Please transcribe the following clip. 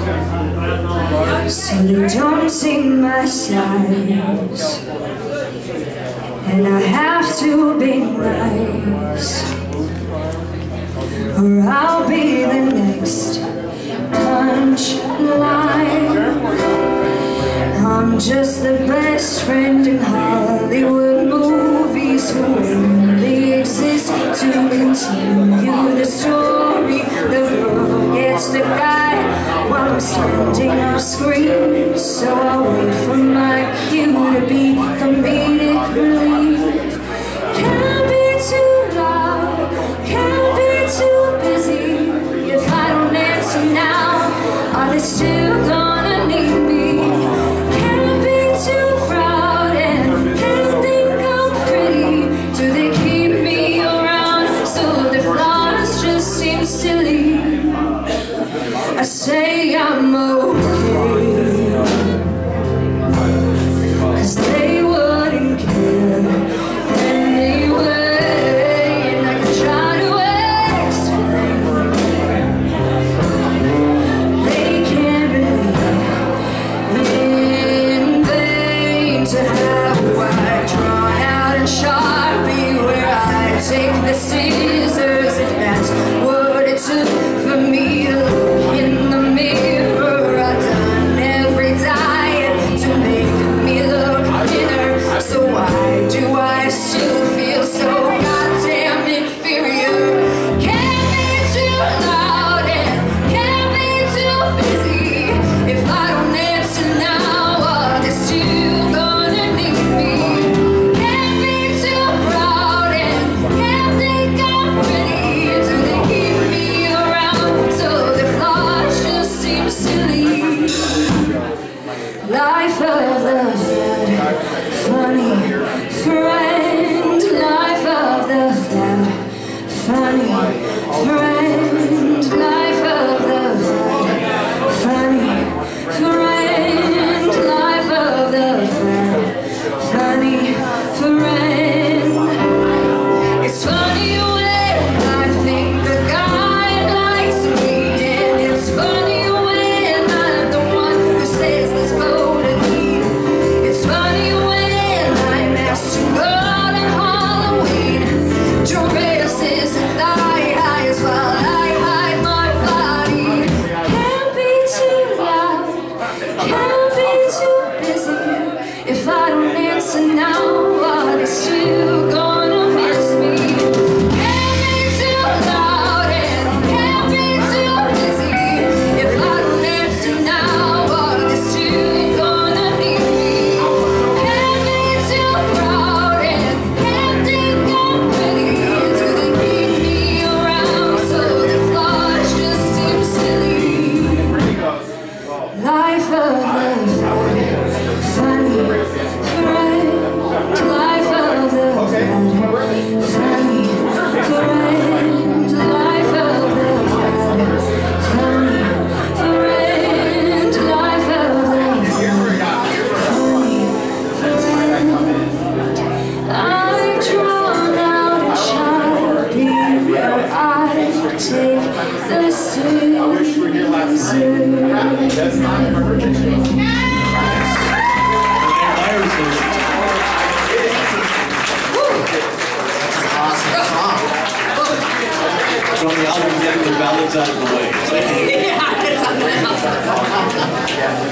so they don't see my size, and I have to be nice, or I'll be the next punchline. I'm just the best friend in Hollywood movies who only exist to continue the story. The girl gets the guy while I'm standing off screen, so I'll wait for my cue to be comedic relief. Can't be too loud, can't be too busy. If I don't answer now, are they still gonna need me? Can't be too proud and can't think I'm pretty. Do they keep me around so the flaws just seem silly? I say I'm okay, 'cause they wouldn't care anyway, and I can try to explain. They can't really in vain to have white drawn out and Sharpie where I take the scissors, if that's what it took for me to look in the mirror. I've done every diet to make me look thinner, so why do I still feel so goddamn inferior? Can't be too loud and can't be too busy. If I don't answer now, are they still gonna need me? Can't be too proud and can't think I'm pretty. Do they keep me around so the flaws just seem silly? Life of the fat, funny friend. Life of the fat, funny friend. Life of the fat, funny friend. Life of the fat, funny friend. It's funny when I think the guy likes me, and it's funny when I'm the one who says let's go to eat. It's funny when I'm asked to go to Halloween, dresses and thigh highs while I hide my body. Can't be too loud, can't be too busy. If I don't answer now, are they still gonna miss me? Can't be too loud and can't be too busy. If I don't answer now, are they still gonna need me? Can't be too proud and can't think I'm pretty. Do they keep me around so the flaws just seem silly? Life of the funny friend. Life of the funny friend. Life of the funny friend. Life of the funny friend. I'm drawn out and Sharpie where I take the scissors. Awesome song. From the album, getting the ballads out of the way. Yeah, it's on the album.